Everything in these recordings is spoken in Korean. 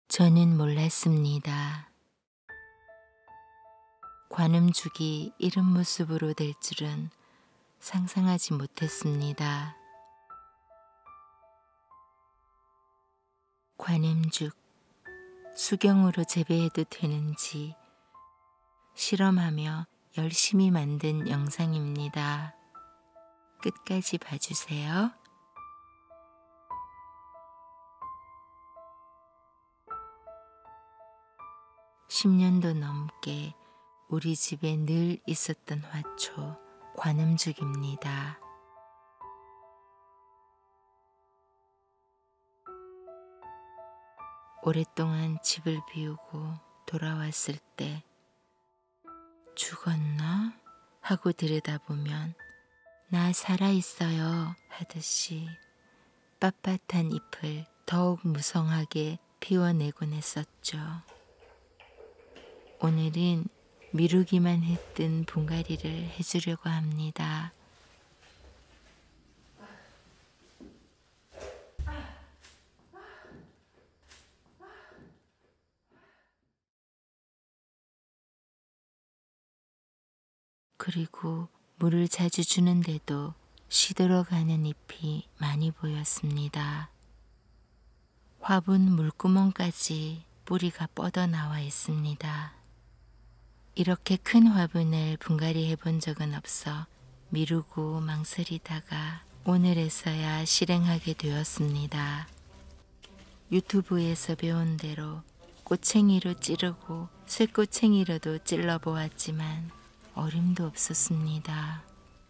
저는 몰랐습니다. 관음죽이 이런 모습으로 될 줄은 상상하지 못했습니다. 관음죽, 수경으로 재배해도 되는지 실험하며 열심히 만든 영상입니다. 끝까지 봐주세요. (10년도) 넘게 우리 집에 늘 있었던 화초, 관음죽입니다. 오랫동안 집을 비우고 돌아왔을 때 죽었나? 하고 들여다보면 나 살아있어요 하듯이 빳빳한 잎을 더욱 무성하게 피워내곤 했었죠. 오늘은 미루기만 했던 분갈이를 해주려고 합니다. 그리고 물을 자주 주는데도 시들어가는 잎이 많이 보였습니다. 화분 물구멍까지 뿌리가 뻗어나와 있습니다. 이렇게 큰 화분을 분갈이 해본 적은 없어 미루고 망설이다가 오늘에서야 실행하게 되었습니다. 유튜브에서 배운 대로 꼬챙이로 찌르고 쇠꼬챙이로도 찔러보았지만 어림도 없었습니다.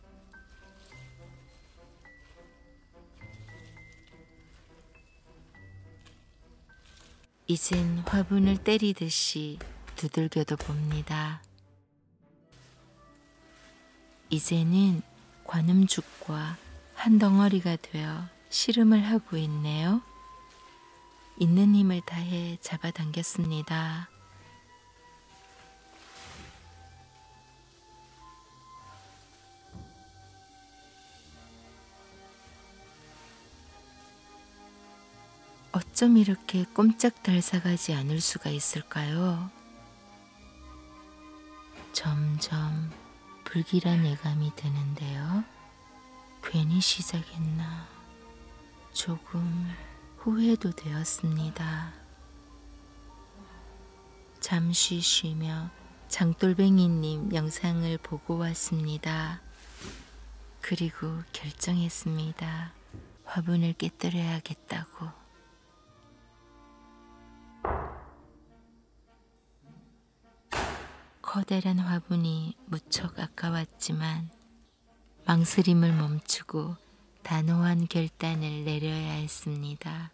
이젠 화분을 때리듯이 두들겨도 봅니다. 이제는 관음죽과 한 덩어리가 되어 씨름을 하고 있네요. 있는 힘을 다해 잡아당겼습니다. 어쩜 이렇게 꼼짝 달싹하지 않을 수가 있을까요? 점점 불길한 예감이 드는데요. 괜히 시작했나 조금 후회도 되었습니다. 잠시 쉬며 장돌뱅이님 영상을 보고 왔습니다. 그리고 결정했습니다. 화분을 깨뜨려야겠다고. 커다란 화분이 무척 아까웠지만 망설임을 멈추고 단호한 결단을 내려야 했습니다.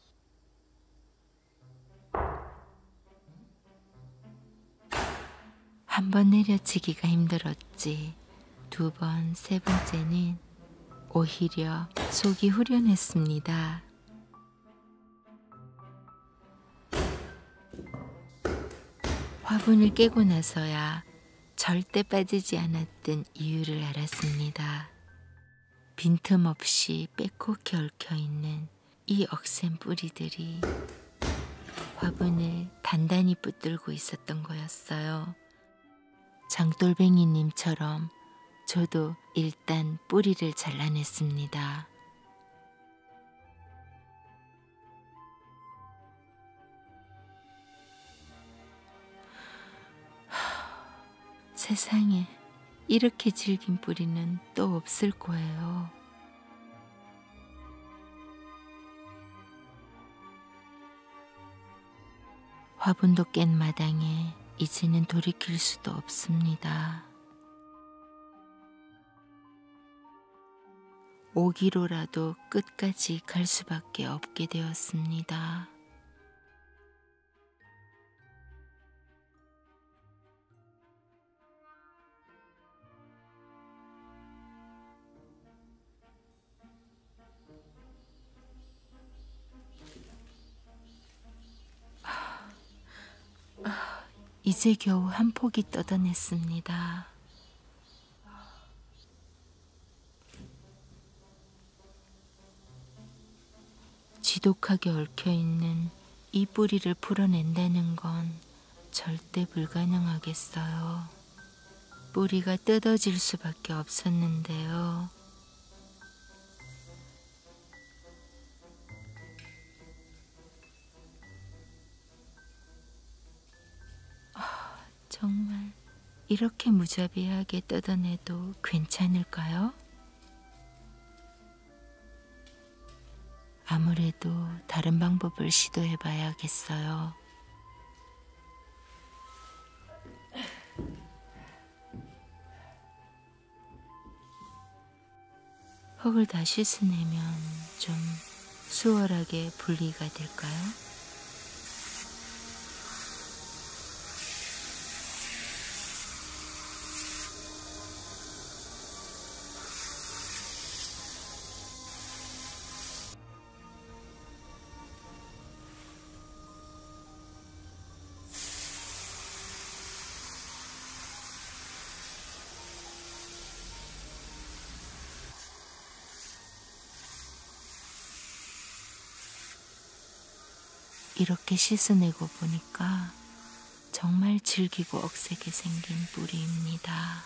한 번 내려치기가 힘들었지 두 번, 세 번째는 오히려 속이 후련했습니다. 화분을 깨고 나서야 절대 빠지지 않았던 이유를 알았습니다. 빈틈없이 빼곡히 얽혀있는 이 억센 뿌리들이 화분을 단단히 붙들고 있었던 거였어요. 장돌뱅이님처럼 저도 일단 뿌리를 잘라냈습니다. 세상에 이렇게 질긴 뿌리는 또 없을 거예요. 화분도 깬 마당에 이제는 돌이킬 수도 없습니다. 오기로라도 끝까지 갈 수밖에 없게 되었습니다. 이제 겨우 한 폭이 뜯어냈습니다. 지독하게 얽혀있는 이 뿌리를 풀어낸다는 건 절대 불가능하겠어요. 뿌리가 뜯어질 수밖에 없었는데요. 정말 이렇게 무자비하게 뜯어내도 괜찮을까요? 아무래도 다른 방법을 시도해 봐야겠어요. 흙을 다 씻어내면 좀 수월하게 분리가 될까요? 이렇게 씻어내고 보니까 정말 질기고 억세게 생긴 뿌리입니다.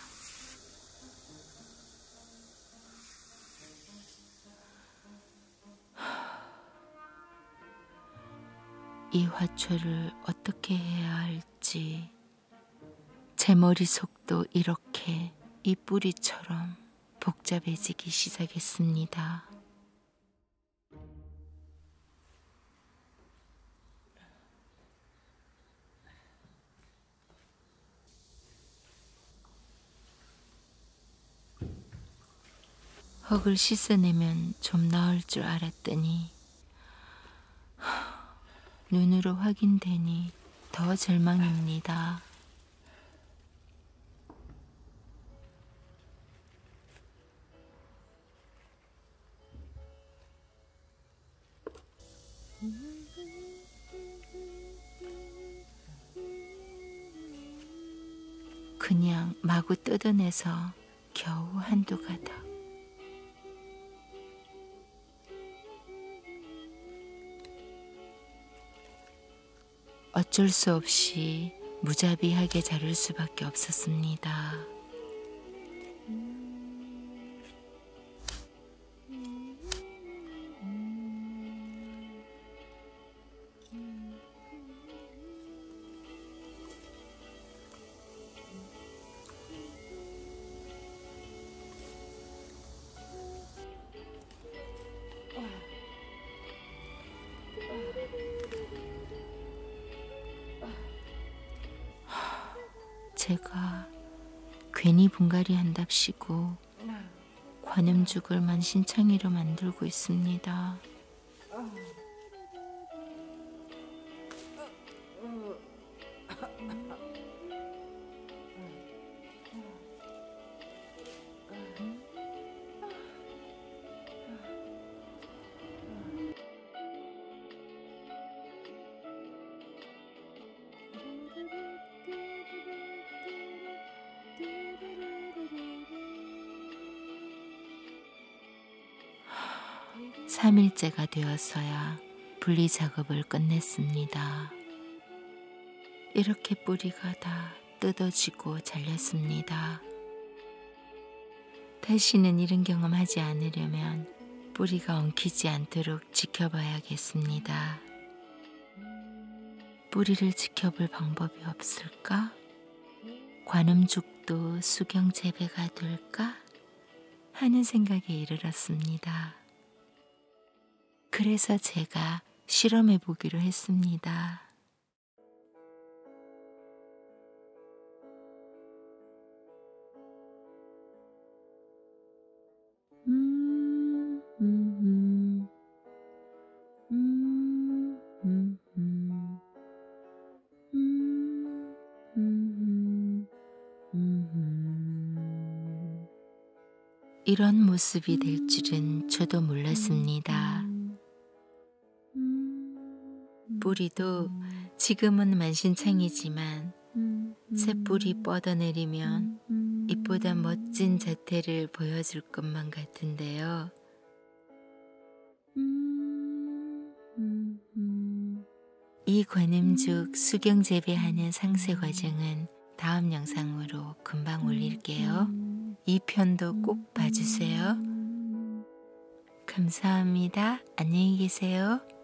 이 화초를 어떻게 해야 할지 제 머릿속도 이렇게 이 뿌리처럼 복잡해지기 시작했습니다. 흙을 씻어내면 좀 나을 줄 알았더니 눈으로 확인되니 더 절망입니다. 그냥 마구 뜯어내서 겨우 한두 가닥. 어쩔 수 없이 무자비하게 자를 수밖에 없었습니다. 제가 괜히 분갈이 한답시고 관음죽을 만신창이로 만들고 있습니다. 삼일째가 되었어야 분리 작업을 끝냈습니다. 이렇게 뿌리가 다 뜯어지고 잘렸습니다. 다시는 이런 경험하지 않으려면 뿌리가 엉키지 않도록 지켜봐야겠습니다. 뿌리를 지켜볼 방법이 없을까? 관음죽도 수경 재배가 될까? 하는 생각에 이르렀습니다. 그래서 제가 실험해 보기로 했습니다. 이런 모습이 될 줄은 저도 몰랐습니다. 뿌리도 지금은 만신창이지만 새뿌리 뻗어내리면 이보다 멋진 자태를 보여줄 것만 같은데요. 이 관음죽 수경 재배하는 상세 과정은 다음 영상으로 금방 올릴게요. 이 편도 꼭 봐주세요. 감사합니다. 안녕히 계세요.